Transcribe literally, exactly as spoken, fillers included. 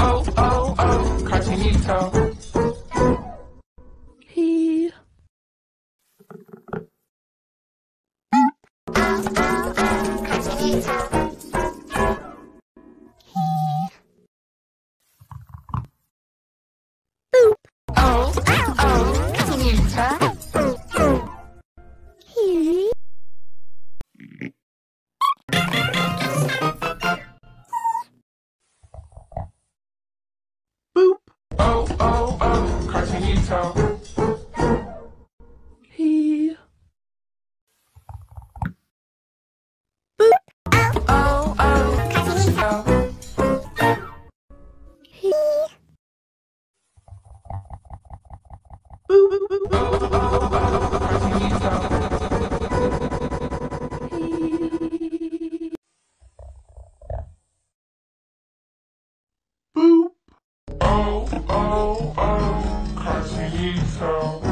oh, oh, oh, Cartoonito. He. Oh, oh, oh, Cartoonito. Boop. Oh, oh, oh, Cartoonito. He. Boop. Oh, oh, oh, Cartoonito. He. Oh, oh, Cartoonito. He. Boop. Oh, oh, oh, Cartoonito. He. Boop. Oh, oh, oh, Cartoonito.